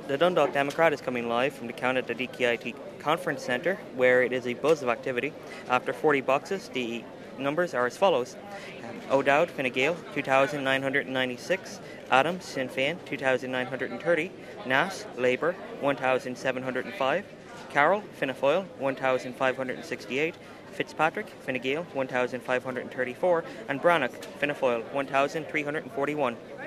The Dundalk Democrat is coming live from the count at the DKIT Conference Centre, where it is a buzz of activity. After 40 boxes, the numbers are as follows. O'Dowd, Fine Gael, 2,996. Adams, Sinn Féin, 2,930. Nass, Labour, 1,705. Carroll, Fianna Fáil, 1,568. Fitzpatrick, Fine Gael, 1,534. And Brannock, Fianna Fáil, 1,341.